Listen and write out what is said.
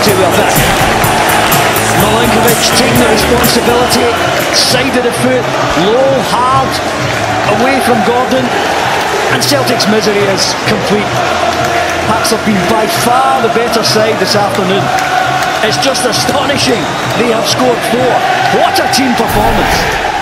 penalty with a bit. Milinkovic taking the responsibility, side of the foot, low, hard, away from Gordon, and Celtic's misery is complete. Hearts have been by far the better side this afternoon. It's just astonishing they have scored 4. What a team performance.